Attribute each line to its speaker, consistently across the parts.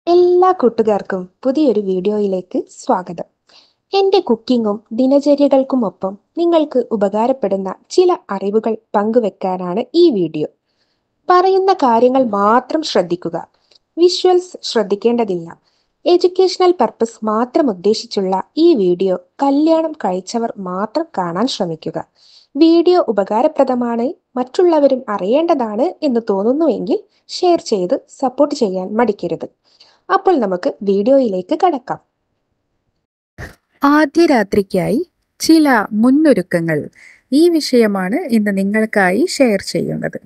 Speaker 1: എല്ലാ കൂട്ടുകാർക്കും പുതിയൊരു വീഡിയോയിലേക്ക് സ്വാഗതം. എൻ്റെ കുക്കിങ്ങും ദിനചര്യകൾക്കുമൊപ്പം നിങ്ങൾക്ക് ഉപകാരപ്പെടുന്ന ചില അറിവുകൾ പങ്കുവെക്കാനാണ് ഈ വീഡിയോ. പറയുന്ന കാര്യങ്ങൾ മാത്രം ശ്രദ്ധിക്കുക. വിഷ്വൽസ് ശ്രദ്ധിക്കേണ്ടതില്ല. എഡ്യൂക്കേഷണൽ പർപ്പസ് മാത്രം ഉദ്ദേശിച്ചുള്ള ഈ വീഡിയോ കല്യാണം കഴിച്ചവർ മാത്രം കാണാൻ ശ്രമിക്കുക. വീഡിയോ ഉപകാരപ്രദമാണ്, മറ്റുള്ളവരും അറിയേണ്ടതാണ് എന്ന് തോന്നുന്നുവെങ്കിൽ ഷെയർ ചെയ്ത് സപ്പോർട്ട് ചെയ്യാൻ മടിക്കരുത്. അപ്പോൾ നമുക്ക് വീഡിയോയിലേക്ക് കടക്കാം.
Speaker 2: ആദ്യ രാത്രിക്കായി ചില മുന്നൊരുക്കങ്ങൾ. ഈ വിഷയമാണ് ഇന്ന് നിങ്ങൾക്കായി ഷെയർ ചെയ്യുന്നത്.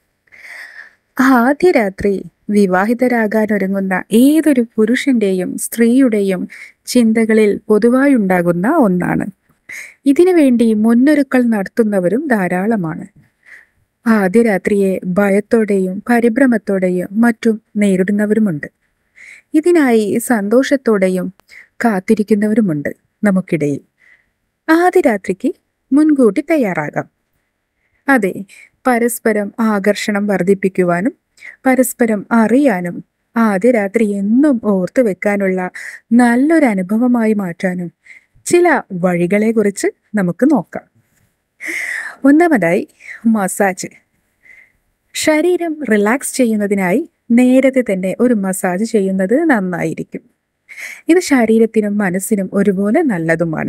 Speaker 2: ആദ്യ രാത്രി വിവാഹിതരാകാനൊരുങ്ങുന്ന ഏതൊരു പുരുഷന്റെയും സ്ത്രീയുടെയും ചിന്തകളിൽ പൊതുവായുണ്ടാകുന്ന ഒന്നാണ്. ഇതിനു വേണ്ടി മുന്നൊരുക്കൽ നടത്തുന്നവരും ധാരാളമാണ്. ആദ്യ രാത്രിയെ ഭയത്തോടെയും പരിഭ്രമത്തോടെയും മറ്റും നേരിടുന്നവരുമുണ്ട്. ഇതിനായി സന്തോഷത്തോടെയും കാത്തിരിക്കുന്നവരുമുണ്ട് നമുക്കിടയിൽ. ആദ്യ രാത്രിക്ക് മുൻകൂട്ടി തയ്യാറാകാം. അതെ, പരസ്പരം ആകർഷണം വർദ്ധിപ്പിക്കുവാനും പരസ്പരം അറിയാനും ആദ്യ രാത്രി എന്നും ഓർത്തു വെക്കാനുള്ള നല്ലൊരു അനുഭവമായി മാറ്റാനും ചില വഴികളെ കുറിച്ച് നമുക്ക് നോക്കാം. ഒന്നാമതായി, മസാജ്. ശരീരം റിലാക്സ് ചെയ്യുന്നതിനായി നേരത്തെ തന്നെ ഒരു മസാജ് ചെയ്യുന്നത് നന്നായിരിക്കും. ഇത് ശരീരത്തിനും മനസ്സിനും ഒരുപോലെ നല്ലതുമാണ്.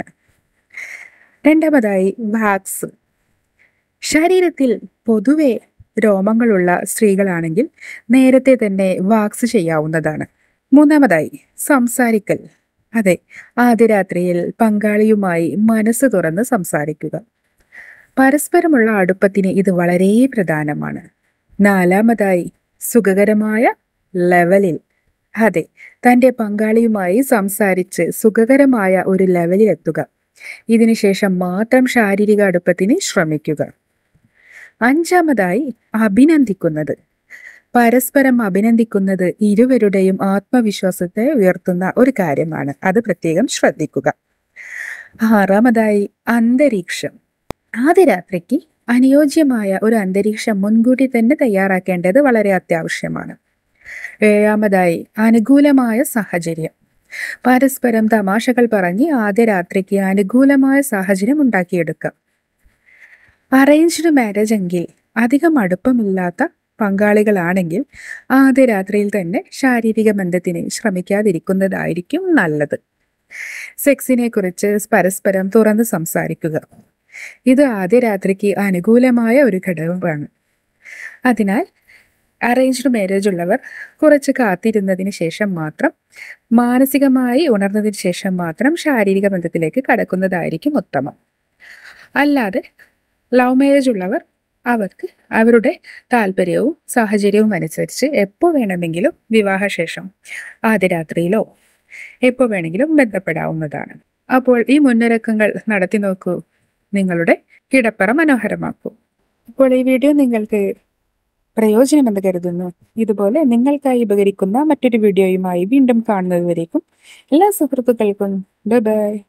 Speaker 2: രണ്ടാമതായി, വാക്സ്. ശരീരത്തിൽ പൊതുവെ രോമങ്ങളുള്ള സ്ത്രീകളാണെങ്കിൽ നേരത്തെ തന്നെ വാക്സ് ചെയ്യാവുന്നതാണ്. മൂന്നാമതായി, സംസാരിക്കൽ. അതെ, ആദ്യ രാത്രിയിൽ പങ്കാളിയുമായി മനസ്സ് തുറന്ന് സംസാരിക്കുക. പരസ്പരമുള്ള അടുപ്പത്തിന് ഇത് വളരെ പ്രധാനമാണ്. നാലാമതായി, സുഖകരമായ ലെവലിൽ. അതെ, തൻ്റെ പങ്കാളിയുമായി സംസാരിച്ച് സുഖകരമായ ഒരു ലെവലിൽ എത്തുക. ഇതിനുശേഷം മാത്രം ശാരീരിക അടുപ്പത്തിന് ശ്രമിക്കുക. അഞ്ചാമതായി, അഭിനന്ദിക്കുന്നത്. പരസ്പരം അഭിനന്ദിക്കുന്നത് ഇരുവരുടെയും ആത്മവിശ്വാസത്തെ ഉയർത്തുന്ന ഒരു കാര്യമാണ്. അത് പ്രത്യേകം ശ്രദ്ധിക്കുക. ആറാമതായി, അന്തരീക്ഷം. ആദ്യ രാത്രിക്ക് അനുയോജ്യമായ ഒരു അന്തരീക്ഷം മുൻകൂട്ടി തന്നെ തയ്യാറാക്കേണ്ടത് വളരെ അത്യാവശ്യമാണ്. ഏഴാമതായി, അനുകൂലമായ സാഹചര്യം. പരസ്പരം തമാശകൾ പറഞ്ഞ് ആദ്യ രാത്രിക്ക് അനുകൂലമായ സാഹചര്യം ഉണ്ടാക്കിയെടുക്കാം. അറേഞ്ച്ഡ് മാരേജ് എങ്കിൽ അധികം അടുപ്പമില്ലാത്ത പങ്കാളികളാണെങ്കിൽ ആദ്യ രാത്രിയിൽ തന്നെ ശാരീരിക ബന്ധത്തിന് ശ്രമിക്കാതിരിക്കുന്നതായിരിക്കും നല്ലത്. സെക്സിനെ കുറിച്ച് പരസ്പരം തുറന്ന് സംസാരിക്കുക. ഇത് ആദ്യ രാത്രിക്ക് അനുകൂലമായ ഒരു ഘടകമാണ്. അതിനാൽ അറേഞ്ച്ഡ് മാരേജ് ഉള്ളവർ കുറച്ച് കാത്തിരുന്നതിന് ശേഷം മാത്രം, മാനസികമായി ഉണർന്നതിന് ശേഷം മാത്രം ശാരീരിക ബന്ധത്തിലേക്ക് കടക്കുന്നതായിരിക്കും ഉത്തമം. അല്ലാതെ ലവ് മാരേജ് ഉള്ളവർ അവർക്ക് അവരുടെ താല്പര്യവും സാഹചര്യവും അനുസരിച്ച് എപ്പോൾ വേണമെങ്കിലും വിവാഹശേഷം ആദ്യ രാത്രിയിലോ എപ്പോൾ വേണമെങ്കിലും ബന്ധപ്പെടാവുന്നതാണ്. അപ്പോൾ ഈ മുന്നൊരുക്കങ്ങൾ നടത്തി നോക്കൂ, നിങ്ങളുടെ കിടപ്പറ മനോഹരമാക്കൂ. അപ്പോൾ ഈ വീഡിയോ നിങ്ങൾക്ക് പ്രയോജനമെന്ന് കരുതുന്നു. ഇതുപോലെ നിങ്ങൾക്കായി ഉപകരിക്കുന്ന മറ്റൊരു വീഡിയോയുമായി വീണ്ടും കാണുന്നതുവരേക്കും എല്ലാ സുഹൃത്തുക്കൾക്കും ബൈ ബൈ.